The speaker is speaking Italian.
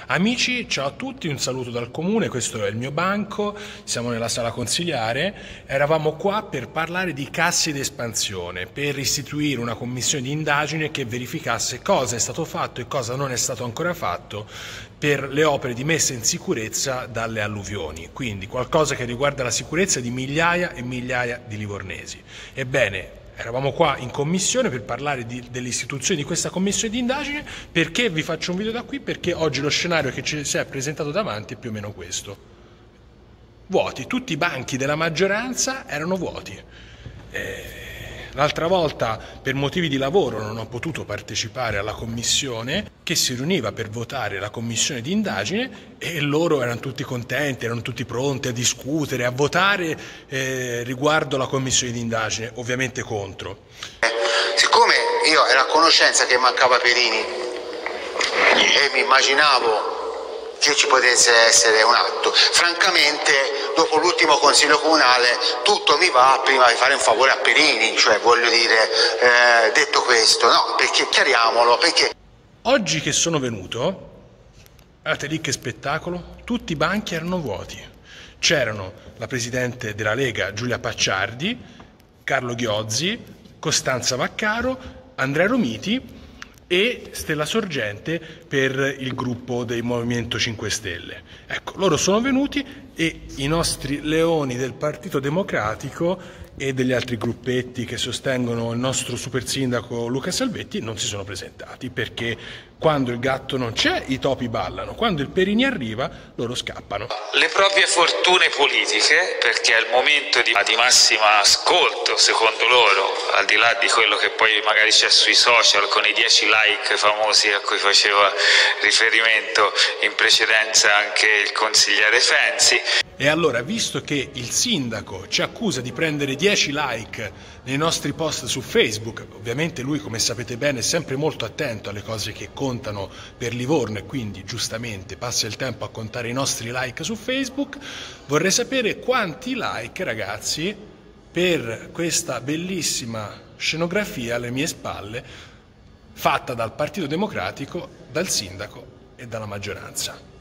Amici, ciao a tutti, un saluto dal comune, questo è il mio banco, siamo nella sala consigliare, eravamo qua per parlare di casse di espansione, per istituire una commissione di indagine che verificasse cosa è stato fatto e cosa non è stato ancora fatto per le opere di messa in sicurezza dalle alluvioni, quindi qualcosa che riguarda la sicurezza di migliaia e migliaia di livornesi. Ebbene, eravamo qua in commissione per parlare dell'istituzione di questa commissione di indagine. Perché vi faccio un video da qui? Perché oggi lo scenario che ci si è presentato davanti è più o meno questo. Vuoti, tutti i banchi della maggioranza erano vuoti. L'altra volta per motivi di lavoro non ho potuto partecipare alla commissione che si riuniva per votare la commissione di indagine e loro erano tutti contenti, erano tutti pronti a discutere, a votare riguardo la commissione di indagine, ovviamente contro. Siccome io ero a conoscenza che mancava Perini e mi immaginavo che ci potesse essere un atto, francamente dopo l'ultimo consiglio comunale tutto mi va prima di fare un favore a Perini, cioè voglio dire, detto questo, no, perché chiariamolo, perché... Oggi che sono venuto, guardate lì che spettacolo, tutti i banchi erano vuoti. C'erano la presidente della Lega Giulia Pacciardi, Carlo Ghiozzi, Costanza Vaccaro, Andrea Romiti e Stella Sorgente per il gruppo del Movimento 5 Stelle. Ecco, loro sono venuti e i nostri leoni del Partito Democratico e degli altri gruppetti che sostengono il nostro super sindaco Luca Salvetti non si sono presentati, perché quando il gatto non c'è i topi ballano, quando il Perini arriva loro scappano. Le proprie fortune politiche, perché è il momento di massimo ascolto secondo loro, al di là di quello che poi magari c'è sui social con i 10 like famosi a cui faceva riferimento in precedenza anche il consigliere Fenzi. E allora, visto che il sindaco ci accusa di prendere 10 like nei nostri post su Facebook, ovviamente lui, come sapete bene, è sempre molto attento alle cose che contano per Livorno e quindi giustamente passa il tempo a contare i nostri like su Facebook, vorrei sapere quanti like, ragazzi, per questa bellissima scenografia alle mie spalle fatta dal Partito Democratico, dal sindaco e dalla maggioranza.